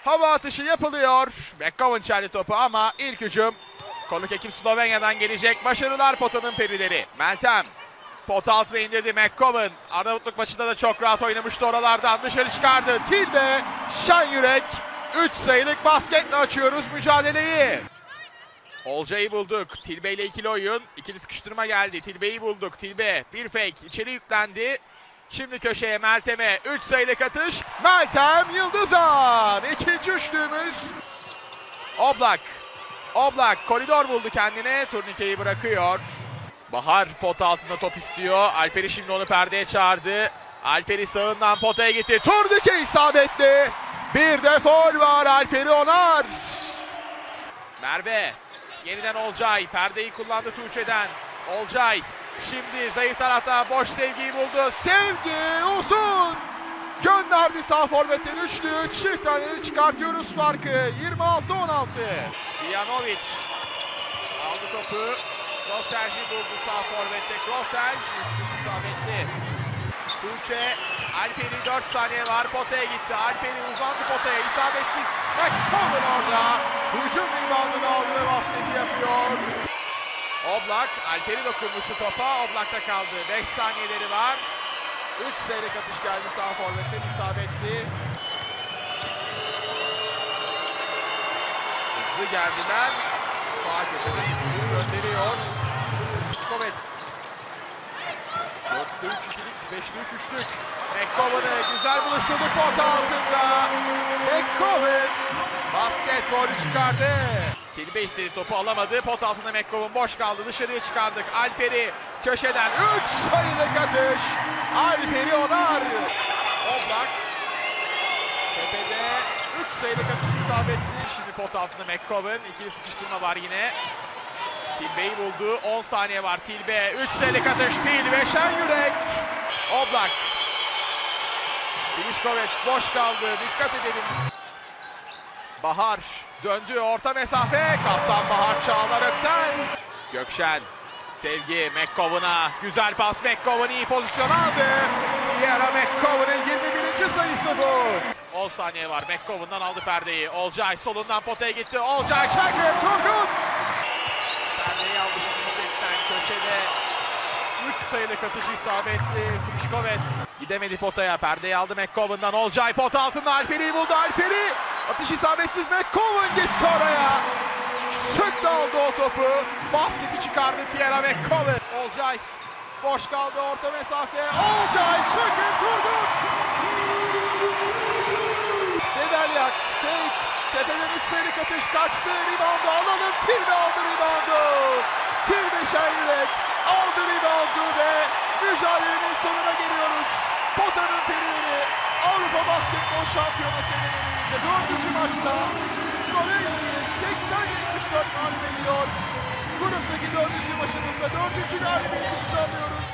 Hava atışı yapılıyor. McGovern çaldı topu ama ilk hücum konuk ekip Slovenya'dan gelecek. Başarılar potanın perileri. Meltem pot altına indirdi McGovern. Arnavutluk maçında da çok rahat oynamıştı, oralardan dışarı çıkardı. Tilbe Şenyürek 3 sayılık basketle açıyoruz mücadeleyi. Olcay'ı bulduk. Tilbe ile ikili oyun. İkili sıkıştırma geldi. Tilbe'yi bulduk. Tilbe bir fake. İçeri yüklendi. Şimdi köşeye Meltem'e 3 sayılık atış. Meltem Yıldızan. İkinci üçlüğümüz. Oblak koridor buldu kendine. Turnikeyi bırakıyor. Bahar pot altında top istiyor. Alper'i şimdi onu perdeye çağırdı. Alper'i sağından potaya gitti. Turnike isabetli. Bir de faul var. Alper'i onar. Merve. Yeniden Olcay. Perdeyi kullandı Tuğçe'den. Olcay. Şimdi zayıf tarafta boş Sevgi'yi buldu. Sevgi uzun. Gönderdi sağ forvetten üçlü. Çift taneleri çıkartıyoruz farkı. 26-16. Svijanovic. Aldı topu. Kroselci buldu sağ forvette. Kroselci üçlü isabetli. Tuğçe. Alper'i 4 saniye var. Potaya gitti. Alper'i uzandı potaya. İsabetsiz. McGovern orada. Hücum reboundunu aldı ve basketi yapıyor. Oblak. Alper'i dokunmuştu topa. Oblak'ta kaldı. 5 saniyeleri var. 3 sayılık atış geldi sağ forvetten. İsabetli. Hızlı geldiler. Sağ köşede üçlüğü gönderiyor. Skovets. 4'te 3 ikilik, 5'te 3 üçlük. McGovern'ı güzel buluşturduk pot altında. McGovern basketbolü çıkardı. Tilbe istedi, topu alamadı. Pot altında McGovern boş kaldı. Dışarıya çıkardık. Alper'i köşeden 3 sayılık atış. Alper'i onar. Oblak. Tepede 3 sayılık atış isabetli. Şimdi pot altında McGovern. İkili sıkıştırma var yine. Tilbe'yi buldu. 10 saniye var. Tilbe 3 sayılık atış. Tilbe Şenyürek. Oblak. Filişkovets boş kaldı. Dikkat edelim. Bahar döndü. Orta mesafe. Kaptan Bahar Çağlar Ökten. Gökşen. Sevgi McGovern'a. Güzel pas. McGovern iyi pozisyon aldı. Tierra McGovern'ın 21. sayısı bu. 10 saniye var. McGovern'dan aldı perdeyi. Olcay solundan potaya gitti. Olcay Çakır. Turgut. Perdeyi aldı şimdi sesten. Köşede 3 sayılık atış isabetli. Filişkovets gidemedi potaya. Perdeyi aldı McGovern'dan. Olcay pot altında Alper'i buldu. Alper'i atış isabetsiz. McGovern gitti oraya. Söktü aldı o topu. Basketi çıkardı Tierra McGovern. Olcay boş kaldı orta mesafe. Olcay Çakır Turgut. Develyak fake. Tepeden 3 sayılık atış kaçtı. Reboundu alalım. Tilbe aldı reboundu. Tilbe Şenyürek aldı reboundu ve mücadelenin sonuna geliyoruz. Potanın perileri Avrupa Basketbol Şampiyonası elemelerinde 4. maçta Slovenya'yı 80-74 mağlup ediyor. Gruptaki 4. maçımızda 4. galibiyetimizi alıyoruz.